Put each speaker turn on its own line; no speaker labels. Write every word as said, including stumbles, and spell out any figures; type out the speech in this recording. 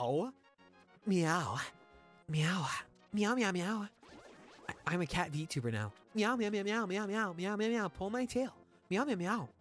Meow. Meow. Meow. Meow, meow, meow. I- I'm a cat VTuber now. Meow, meow, meow, meow, meow, meow, meow, meow, meow. Pull my tail. Meow, meow, meow.